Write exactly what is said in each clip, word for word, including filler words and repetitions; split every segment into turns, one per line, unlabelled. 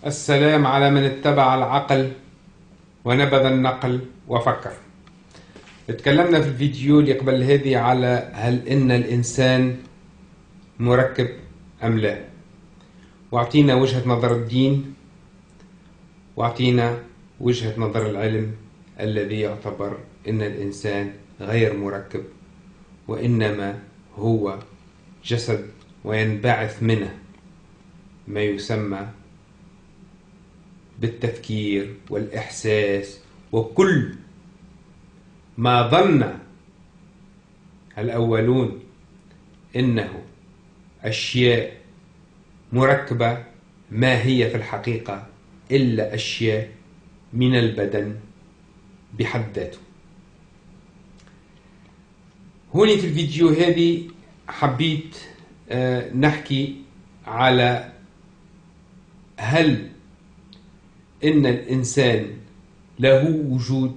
السلام على من اتبع العقل ونبذ النقل وفكر. اتكلمنا في الفيديو اللي قبل هذه على هل إن الإنسان مركب أم لا، واعطينا وجهة نظر الدين واعطينا وجهة نظر العلم الذي يعتبر إن الإنسان غير مركب، وإنما هو جسد وينبعث منه ما يسمى بالتفكير والإحساس وكل ما ظن الأولون إنه أشياء مركبة، ما هي في الحقيقة إلا أشياء من البدن بحد ذاته. هوني في الفيديو هذه حبيت نحكي على هل إن الإنسان له وجود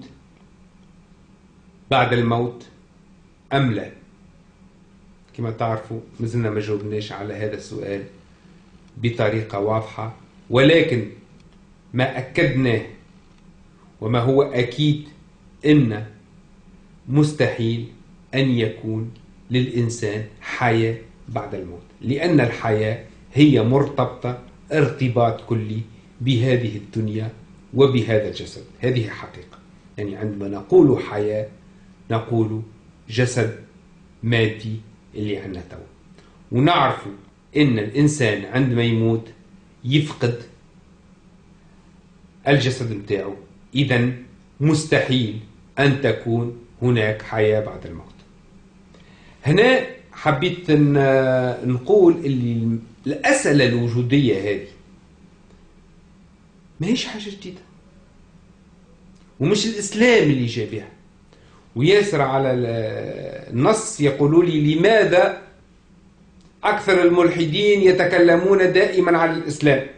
بعد الموت أم لا. كما تعرفوا مازلنا ما جاوبناش على هذا السؤال بطريقة واضحة، ولكن ما أكدناه وما هو أكيد إن مستحيل أن يكون للإنسان حياة بعد الموت، لأن الحياة هي مرتبطة ارتباط كلي بهذه الدنيا وبهذا الجسد. هذه حقيقة، يعني عندما نقول حياة نقول جسد مادي اللي عندنا تو، ونعرف إن الإنسان عندما يموت يفقد الجسد متاعه، إذن مستحيل أن تكون هناك حياة بعد الموت. هنا حبيت نقول اللي الأسئلة الوجودية هذه ما هيش حاجة جديدة، ومش الإسلام اللي جاء بها. وياسر على النص يقولوا لي لماذا أكثر الملحدين يتكلمون دائما على الإسلام؟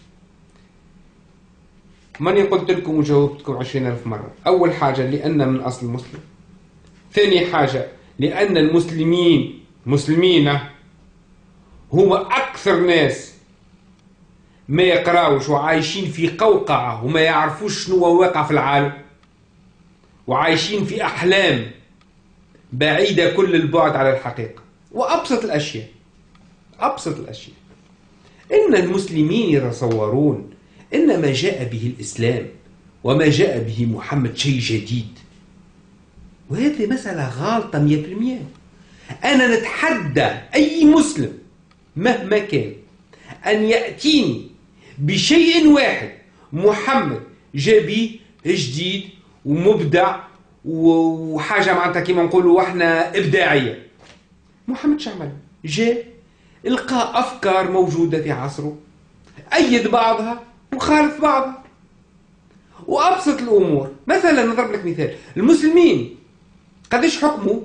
ماني قلت لكم وجاوبتكم عشرين ألف مرة. أول حاجة لأن من أصل مسلم، ثاني حاجة لأن المسلمين مسلمين هم أكثر ناس ما يقراوش وعايشين في قوقعة وما يعرفوش شنو واقع في العالم، وعايشين في أحلام بعيدة كل البعد على الحقيقة. وأبسط الأشياء أبسط الأشياء إن المسلمين يتصورون إن ما جاء به الإسلام وما جاء به محمد شيء جديد، وهذه مسألة غالطة مية بالمية. أنا نتحدى أي مسلم مهما كان أن يأتيني بشيء واحد محمد جاء به جديد ومبدع وحاجة معناتها كما نقولوا احنا إبداعية. محمد شعمل جاء لقى أفكار موجودة في عصره، أيد بعضها وخالف بعضها. وأبسط الأمور، مثلا نضرب لك مثال، المسلمين قديش حكموا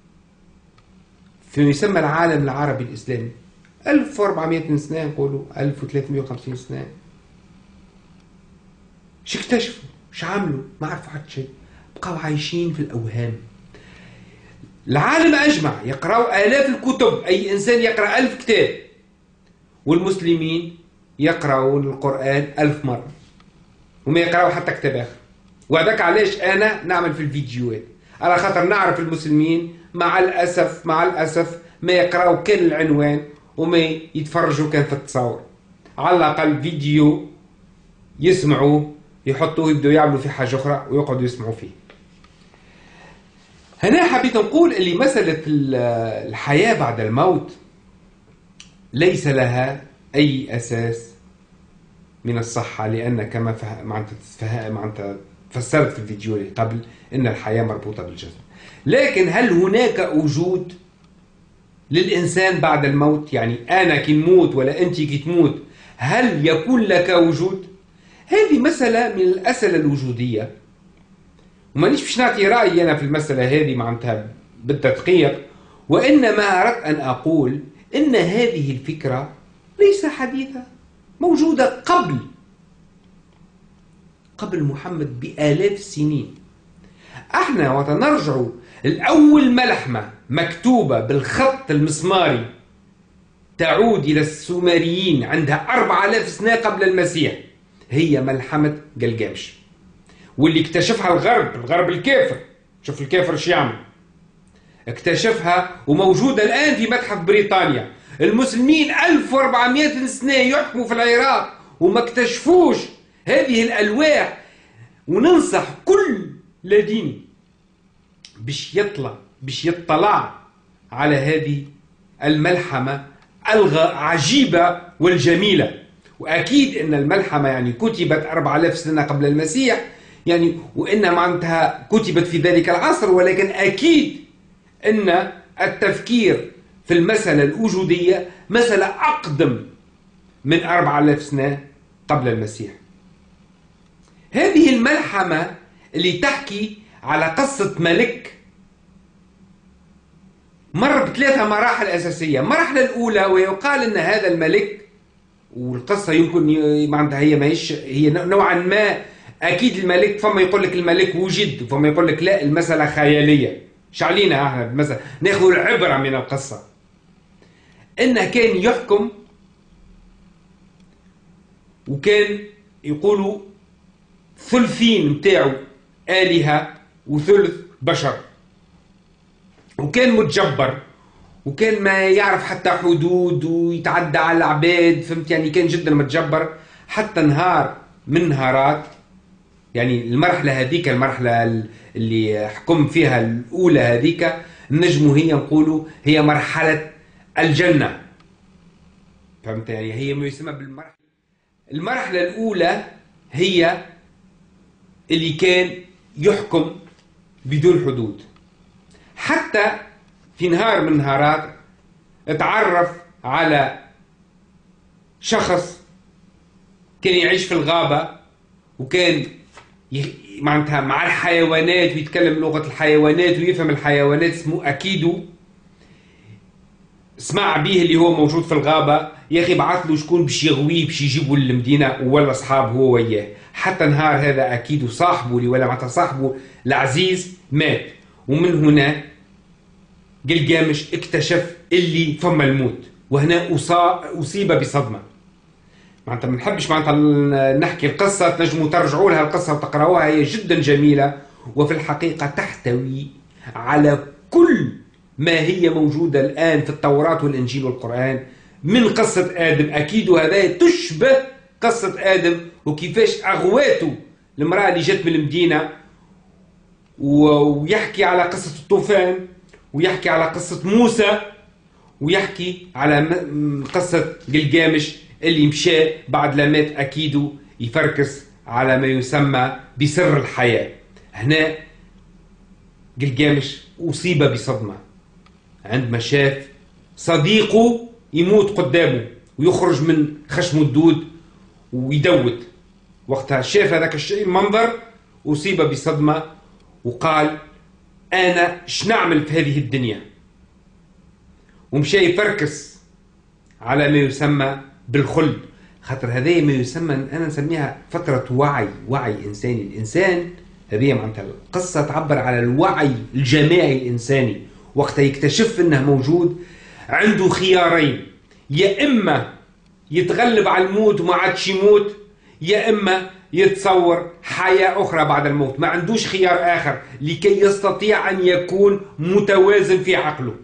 في يسمى العالم العربي الإسلامي؟ ألف وأربعمائة سنة، نقولوا ألف وثلاثمائة وخمسين سنة. شو اكتشفوا؟ شو عملوا؟ ما عرفوا حتى شيء، بقوا عايشين في الأوهام. العالم أجمع يقرأوا آلاف الكتب، أي إنسان يقرأ ألف كتاب، والمسلمين يقرأون القرآن ألف مرة وما يقرأوا حتى كتاب آخر. وهذاك علاش أنا نعمل في الفيديوهات، على خاطر نعرف المسلمين مع الأسف مع الأسف ما يقرأوا كان العنوان وما يتفرجوا كان في التصور. على الأقل فيديو يسمعوا يحطوه يبدوا يعملوا في حاجة أخرى ويقعدوا يسمعوا فيه. هنا حبيت نقول اللي مسألة الحياة بعد الموت ليس لها أي أساس من الصحة، لأن كما فهم فسرت في الفيديو اللي قبل إن الحياة مربوطة بالجسد. لكن هل هناك وجود للإنسان بعد الموت؟ يعني أنا كي نموت ولا أنت كي تموت هل يكون لك وجود؟ هذه مسألة من الأسئلة الوجودية، ومانيش باش نعطي رأيي أنا في المسألة هذه معناتها بالتدقيق، وإنما أردت أن أقول إن هذه الفكرة ليس حديثة، موجودة قبل قبل محمد بآلاف السنين. احنا وتنرجع الأول ملحمة مكتوبة بالخط المسماري تعود إلى السومريين عندها أربعة آلاف سنة قبل المسيح، هي ملحمة جلجامش، واللي اكتشفها الغرب، الغرب الكافر. شوف الكافر شو يعمل، اكتشفها وموجودة الآن في متحف بريطانيا. المسلمين ألف وأربعمائة سنة يحكموا في العراق وما اكتشفوش هذه الألواح. وننصح كل لديني باش يطلع باش يطلع على هذه الملحمة العجيبة والجميلة. وأكيد أن الملحمة يعني كتبت أربعة آلاف سنة قبل المسيح، يعني وإنها معناتها كتبت في ذلك العصر، ولكن أكيد أن التفكير في المسألة الوجودية مسألة أقدم من أربعة آلاف سنة قبل المسيح. هذه الملحمة اللي تحكي على قصة ملك مر بثلاثة مراحل أساسية. المرحلة الأولى ويقال أن هذا الملك، والقصة يمكن معناتها هي ماهيش هي نوعا ما، أكيد الملك فما يقول لك الملك وجد وفما يقول لك لا المسألة خيالية. شعلينا احنا مثلا ناخذ العبرة من القصة، انه كان يحكم وكان يقولوا ثلثين متاعو آلهة وثلث بشر، وكان متجبر وكان ما يعرف حتى حدود ويتعدى على العباد، فهمت يعني كان جدا متجبر. حتى نهار من نهارات، يعني المرحلة هذيك المرحلة اللي حكم فيها الأولى هذيك نجموا هي نقولوا هي مرحلة الجنة، فهمت يعني هي ما يسمى بالمرحلة. المرحلة الأولى هي اللي كان يحكم بدون حدود، حتى في نهار من نهارات اتعرف على شخص كان يعيش في الغابة وكان معناتها مع الحيوانات ويتكلم لغة الحيوانات ويفهم الحيوانات، اسمه أكيدو. سمع به اللي هو موجود في الغابة، يا أخي بعث له شكون باش يغويه باش يجيبه للمدينة، ولا أصحاب هو وياه. حتى نهار هذا أكيدو صاحبه اللي ولا معناتها صاحبه العزيز مات، ومن هنا جلجامش اكتشف اللي فما الموت، وهنا أصيب بصدمة. معناتها ما نحبش معناتها نحكي القصة، تنجموا ترجعوا لها القصة وتقرأوها، هي جدا جميلة وفي الحقيقة تحتوي على كل ما هي موجودة الآن في التوراة والإنجيل والقرآن من قصة آدم. أكيد وهذا تشبه قصة آدم وكيفاش أغواته المرأة اللي جت من المدينة، ويحكي على قصة الطوفان، ويحكي على قصة موسى، ويحكي على قصة جلجامش اللي مشى بعد لما مات أكيدو يفركس على ما يسمى بسر الحياة. هنا جلجامش أصيب بصدمة عندما شاف صديقه يموت قدامه ويخرج من خشم الدود ويدود. وقتها شاف هذاك الشيء المنظر أصيب بصدمة وقال أنا شنعمل في هذه الدنيا، ومشى يفركس على ما يسمى بالخلد. خاطر هذه ما يسمى أنا نسميها فترة وعي، وعي إنساني. الإنسان هذه معناتها القصة تعبر على الوعي الجماعي الإنساني. وقتها يكتشف أنه موجود عنده خيارين، يا إما يتغلب على الموت وما عادش يموت، يا إما يتصور حياة أخرى بعد الموت. ما عندوش خيار آخر لكي يستطيع أن يكون متوازن في عقله.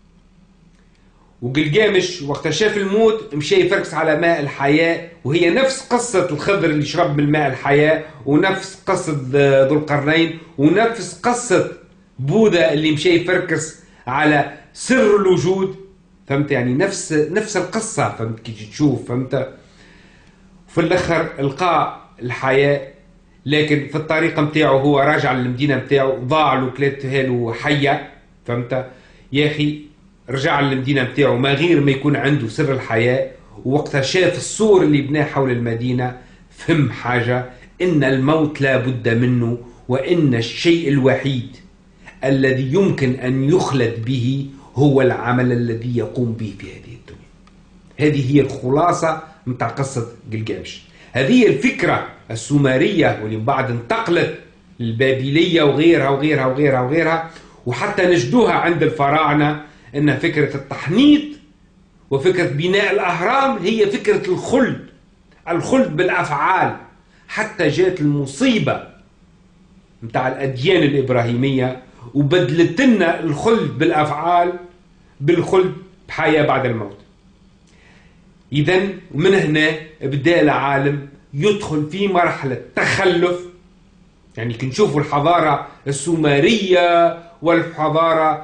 وجلجامش وقت شاف الموت مشى يفركس على ماء الحياة، وهي نفس قصة الخضر اللي شرب من ماء الحياة، ونفس قصة ذو القرنين، ونفس قصة بوذا اللي مشى يفركس على سر الوجود. فهمت يعني نفس نفس القصة، فهمت كي تشوف، فهمت. في الأخر لقى الحياة، لكن في الطريقة متاعه هو راجع للمدينة متاعه ضاع له كلاتها له حية، فهمت يا أخي. رجع للمدينة متاعه ما غير ما يكون عنده سر الحياة. ووقتها شاف السور اللي بناه حول المدينة فهم حاجة، إن الموت لا بد منه، وإن الشيء الوحيد الذي يمكن أن يخلد به هو العمل الذي يقوم به في هذه الدنيا. هذه هي الخلاصة متاع قصة جلجامش. هذه الفكرة السومرية واللي بعد انتقلت للبابلية وغيرها وغيرها وغيرها وغيرها، وحتى نجدوها عند الفراعنة، إن فكرة التحنيط وفكرة بناء الأهرام هي فكرة الخلد، الخلد بالأفعال. حتى جات المصيبة متاع الأديان الإبراهيمية وبدلت لنا الخلد بالأفعال بالخلد بحياة بعد الموت. إذن من هنا بدأ العالم يدخل في مرحلة تخلف. يعني كنشوفوا الحضارة السومرية والحضارة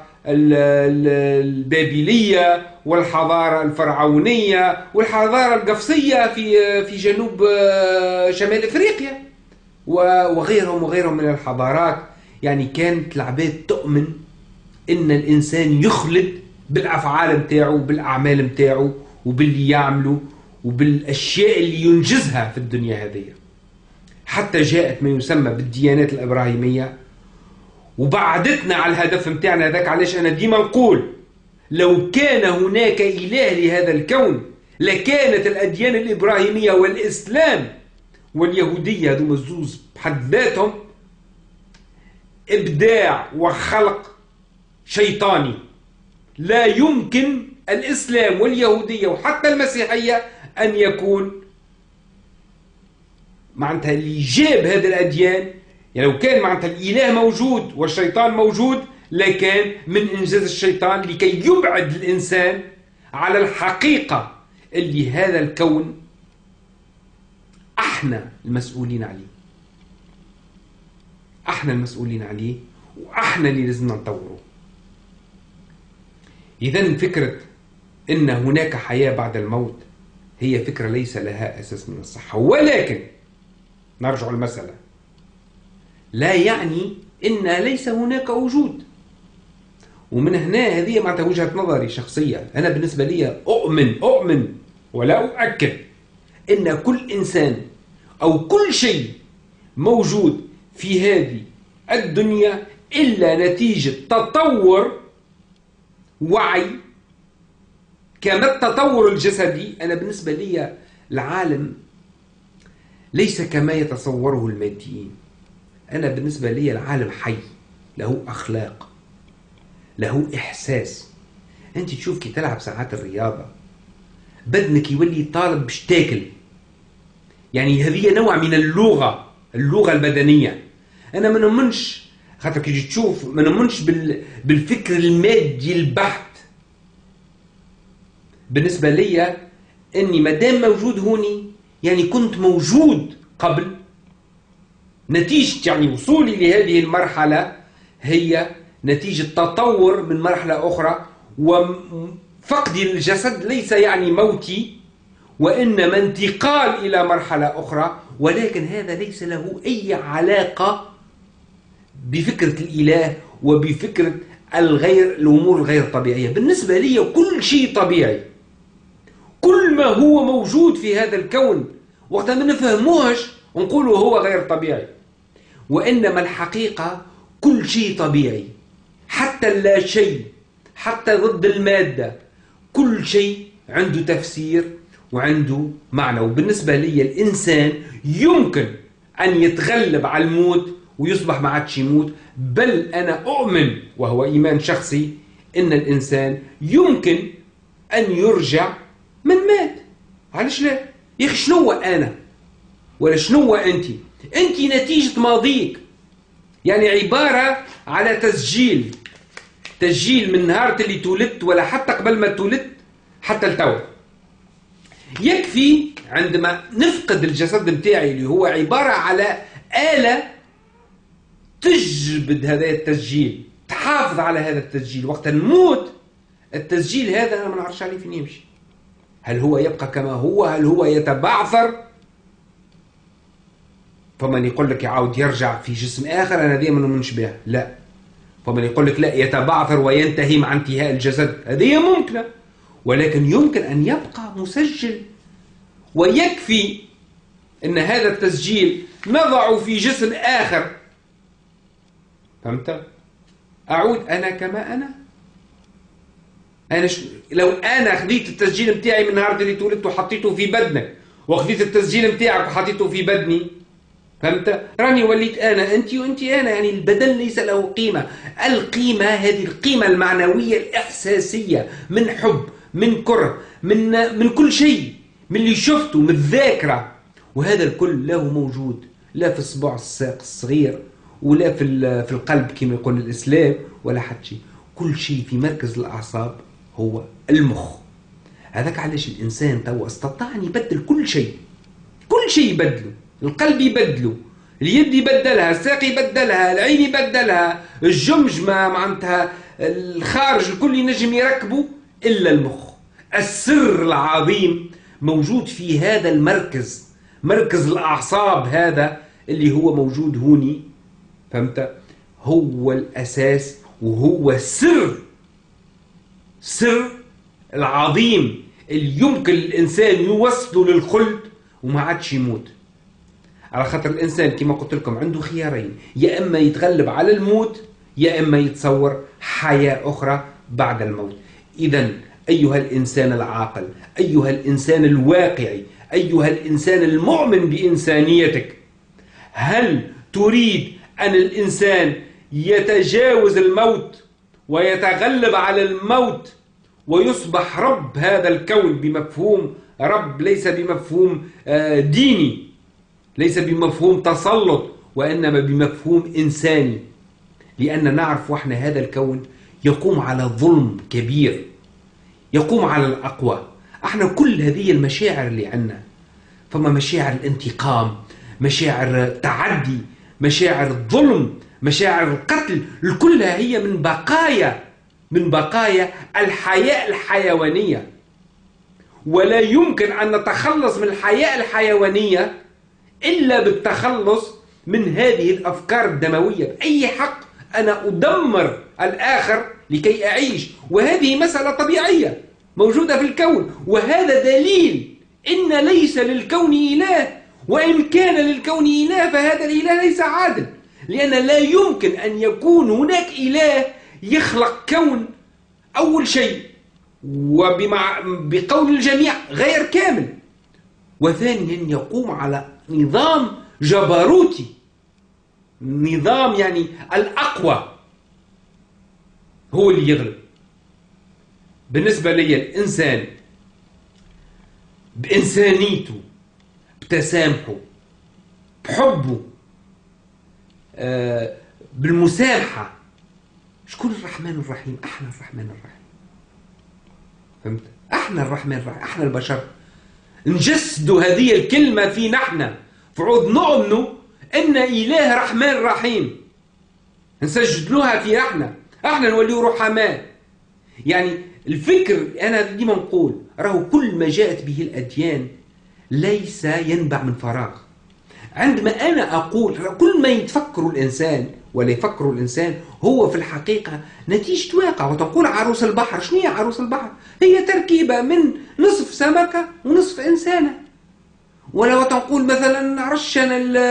البابلية والحضارة الفرعونية والحضارة القفصية في في جنوب شمال إفريقيا وغيرهم وغيرهم من الحضارات. يعني كانت العباد تؤمن إن الإنسان يخلد بالأفعال متاعه وبالأعمال متاعه وباللي يعمله وبالأشياء اللي ينجزها في الدنيا هذه، حتى جاءت ما يسمى بالديانات الإبراهيمية وبعدتنا على الهدف متاعنا هذاك. علاش أنا ديما نقول لو كان هناك إله لهذا الكون لكانت الأديان الإبراهيمية والإسلام واليهودية هذوما الزوز بحد ذاتهم إبداع وخلق شيطاني. لا يمكن الإسلام واليهودية وحتى المسيحية أن يكون معناتها اللي جاب هذه الأديان. يعني لو كان معناتها الإله موجود والشيطان موجود لكان من إنجاز الشيطان لكي يبعد الإنسان على الحقيقة اللي هذا الكون احنا المسؤولين عليه، احنا المسؤولين عليه واحنا اللي لازم نطوره. إذن فكرة إن هناك حياة بعد الموت هي فكرة ليس لها أساس من الصحة. ولكن نرجع المسألة لا يعني إن ليس هناك وجود. ومن هنا هذه معناتها وجهة نظري شخصية. أنا بالنسبة لي أؤمن أؤمن ولا أؤكد إن كل إنسان أو كل شيء موجود في هذه الدنيا إلا نتيجة تطور وعي كما التطور الجسدي. أنا بالنسبة لي العالم ليس كما يتصوره الماديين. أنا بالنسبة لي العالم حي، له أخلاق، له إحساس. أنت تشوف كي تلعب ساعات الرياضة بدنك يولي طالب باش تاكل. يعني هذه نوع من اللغة اللغة البدنية. أنا ما نؤمنش خاطر كي تشوف ما نؤمنش بالفكر المادي البحت. بالنسبة لي أني مادام موجود هوني يعني كنت موجود قبل. نتيجة يعني وصولي لهذه المرحلة هي نتيجة تطور من مرحلة أخرى. وفقدي للجسد ليس يعني موتي وإنما انتقال إلى مرحلة أخرى. ولكن هذا ليس له أي علاقة بفكرة الإله وبفكرة الغير الأمور الغير طبيعية. بالنسبة لي كل شيء طبيعي، كل ما هو موجود في هذا الكون وقت ما نفهموهش ونقوله هو غير طبيعي. وإنما الحقيقة كل شيء طبيعي، حتى اللا شيء، حتى ضد المادة، كل شيء عنده تفسير وعنده معنى. وبالنسبة لي الإنسان يمكن أن يتغلب على الموت ويصبح ما عادش يموت. بل أنا أؤمن وهو إيمان شخصي إن الإنسان يمكن أن يرجع من مات. علاش لا؟ يا أخي شنو أنا ولا شنو أنت؟ أنت نتيجة ماضيك. يعني عبارة على تسجيل تسجيل من نهار اللي تولدت ولا حتى قبل ما تولدت حتى التو. يكفي عندما نفقد الجسد متاعي اللي هو عبارة على آلة تجبد هذا التسجيل، تحافظ على هذا التسجيل. وقت نموت التسجيل هذا أنا ما نعرفش عليه فين يمشي. هل هو يبقى كما هو؟ هل هو يتبعثر؟ فمن يقول لك يعاود يرجع في جسم آخر أنا دي ما نؤمنش بها. لا. فمن يقول لك لا يتبعثر وينتهي مع انتهاء الجسد، هذه ممكنة. ولكن يمكن أن يبقى مسجل. ويكفي أن هذا التسجيل نضعه في جسم آخر، فهمت؟ أعود أنا كما أنا. أنا ش... لو أنا خذيت التسجيل متاعي من نهار اللي تولدت وحطيته في بدنك وخذيت التسجيل متاعك وحطيته في بدني، فهمت؟ راني وليت أنا أنت وأنت أنا. يعني البدن ليس له قيمة. القيمة هذه القيمة المعنوية الإحساسية من حب، من كره، من من كل شيء، من اللي شفته، من الذاكرة. وهذا الكل لا هو موجود لا في صباع الساق الصغير ولا في في القلب كما يقول الإسلام ولا حتى شيء. كل شيء في مركز الأعصاب هو المخ. هذاك علاش الإنسان توا استطاع أن يبدل كل شيء، كل شيء يبدله، القلب يبدله، اليد يبدلها، الساق يبدلها، العين يبدلها، الجمجمة معناتها الخارج الكل ينجم يركبه إلا المخ. السر العظيم موجود في هذا المركز، مركز الأعصاب هذا اللي هو موجود هوني، فهمت؟ هو الأساس وهو السر، سر العظيم اللي يمكن الإنسان يوصله للخلد وما عادش يموت. على خاطر الإنسان كما قلت لكم عنده خيارين، يا إما يتغلب على الموت يا إما يتصور حياة أخرى بعد الموت. إذن أيها الإنسان العاقل، أيها الإنسان الواقعي، أيها الإنسان المؤمن بإنسانيتك، هل تريد أن الإنسان يتجاوز الموت ويتغلب على الموت ويصبح رب هذا الكون بمفهوم رب، ليس بمفهوم ديني، ليس بمفهوم تسلط، وإنما بمفهوم إنساني؟ لأن نعرف وإحنا هذا الكون يقوم على ظلم كبير، يقوم على الأقوى. احنا كل هذه المشاعر اللي عندنا، فما مشاعر الانتقام، مشاعر التعدي، مشاعر الظلم، مشاعر القتل، كلها هي من بقايا من بقايا الحياة الحيوانية. ولا يمكن أن نتخلص من الحياة الحيوانية إلا بالتخلص من هذه الأفكار الدموية. بأي حق أنا أدمر الآخر لكي أعيش؟ وهذه مسألة طبيعية موجودة في الكون، وهذا دليل إن ليس للكون إله، وإن كان للكون إله فهذا الإله ليس عادل، لأن لا يمكن أن يكون هناك إله يخلق كون أول شيء وبقول الجميع غير كامل، وثانيا يقوم على نظام جبروتي، نظام يعني الأقوى هو اللي يغلب. بالنسبة لي الإنسان بإنسانيته، بتسامحه، بحبه، آه بالمسامحة، شكون الرحمن الرحيم؟ احنا الرحمن الرحيم، فهمت؟ احنا الرحمن الرحيم، احنا البشر نجسدوا هذه الكلمة في نحن، فعود نؤمنوا ان اله رحمن رحيم، نسجلوها في نحن، احنا نوليو رحماء. يعني الفكر، انا ديما نقول راهو كل ما جاءت به الاديان ليس ينبع من فراغ. عندما انا اقول كل ما يتفكر الانسان ولا يفكر الإنسان هو في الحقيقة نتيجة واقع. وتقول عروس البحر، شنو هي عروس البحر؟ هي تركيبة من نصف سمكة ونصف إنسانة. ولو تقول مثلا رشن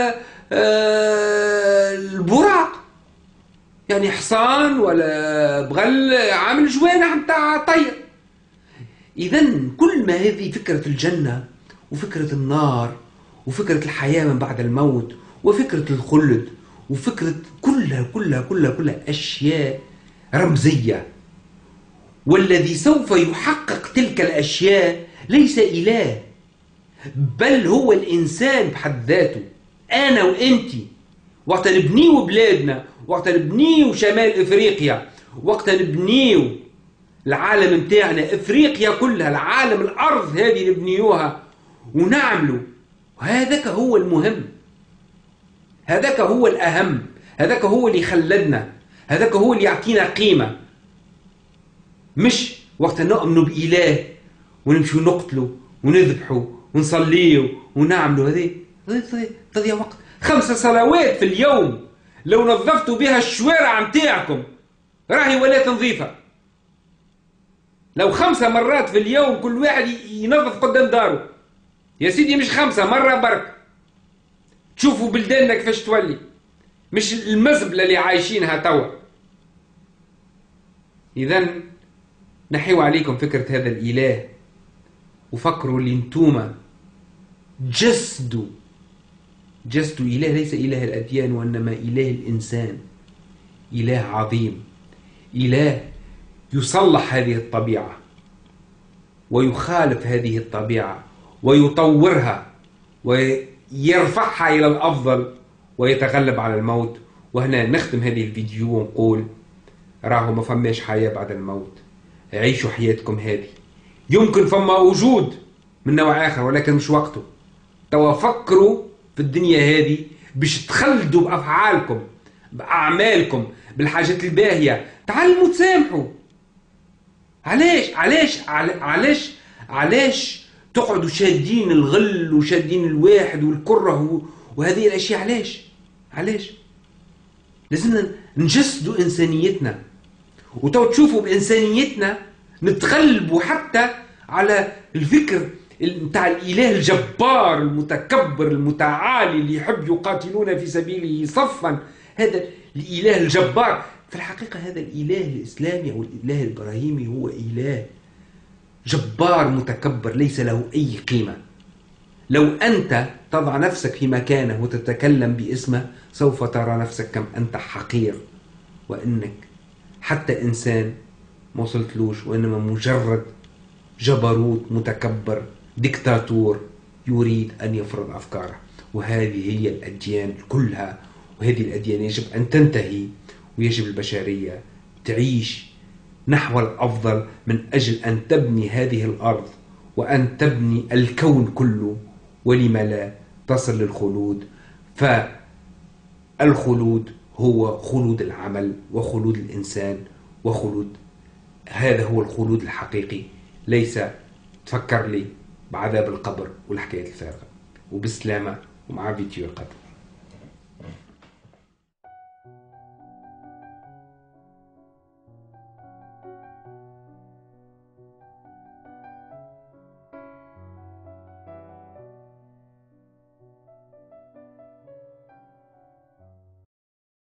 البراق، يعني حصان ولا بغل عامل جوانح متاع طير. إذن كل ما هذه فكرة الجنة وفكرة النار وفكرة الحياة من بعد الموت وفكرة الخلد وفكرة كلها كلها كلها كلها أشياء رمزية، والذي سوف يحقق تلك الأشياء ليس إله، بل هو الإنسان بحد ذاته. أنا وإنتي وقت نبنيو بلادنا، وقت نبنيو شمال إفريقيا، وقت نبنيو العالم متاعنا، إفريقيا كلها، العالم الأرض هذه نبنيوها ونعملوا، وهذاك هو المهم، هذاك هو الأهم، هذاك هو اللي خلدنا، هذاك هو اللي يعطينا قيمة. مش وقت نؤمنوا بإله ونمشوا نقتلوا ونذبحوا ونصليوا ونعملوا، هذه تضيع وقت. خمسة صلوات في اليوم لو نظفتوا بها الشوارع متاعكم راهي ولا نظيفة. لو خمسة مرات في اليوم كل واحد ينظف قدام داره، يا سيدي مش خمسة مرة برك، تشوفوا بلداننا كيفاش تولي، مش المزبلة اللي عايشينها توا. إذن نحيو عليكم فكرة هذا الإله، وفكروا اللي انتوما جسدوا جسدوا إله، ليس إله الأديان وإنما إله الإنسان، إله عظيم، إله يصلح هذه الطبيعة ويخالف هذه الطبيعة ويطورها يرفعها إلى الأفضل ويتغلب على الموت. وهنا نختم هذه الفيديو ونقول راهو ما فماش حياة بعد الموت، عيشوا حياتكم هذه. يمكن فما وجود من نوع آخر ولكن مش وقته. توا فكروا في الدنيا هذه باش تخلدوا بأفعالكم بأعمالكم بالحاجات الباهية. تعلموا تسامحوا. علاش علاش علاش علاش تقعدوا شادين الغل وشادين الواحد والكره وهذه الأشياء؟ علاش علاش لازمنا نجسدوا إنسانيتنا. وتو تشوفوا بإنسانيتنا نتغلبوا حتى على الفكر نتاع الإله الجبار المتكبر المتعالي اللي يحب يقاتلون في سبيله صفا. هذا الإله الجبار في الحقيقة هذا الإله الإسلامي أو الإله الإبراهيمي هو إله جبار متكبر ليس له أي قيمة. لو أنت تضع نفسك في مكانه وتتكلم باسمه سوف ترى نفسك كم أنت حقير، وأنك حتى إنسان ما وصلتلوش، وإنما مجرد جبروت متكبر ديكتاتور يريد أن يفرض أفكاره. وهذه هي الأديان كلها، وهذه الأديان يجب أن تنتهي، ويجب البشرية تعيش نحو الأفضل من أجل أن تبني هذه الأرض وأن تبني الكون كله، ولما لا تصل للخلود. فالخلود هو خلود العمل وخلود الإنسان وخلود، هذا هو الخلود الحقيقي، ليس تفكر لي بعذاب القبر والحكايات الفارغة. وبسلامة ومع فيديو القدم.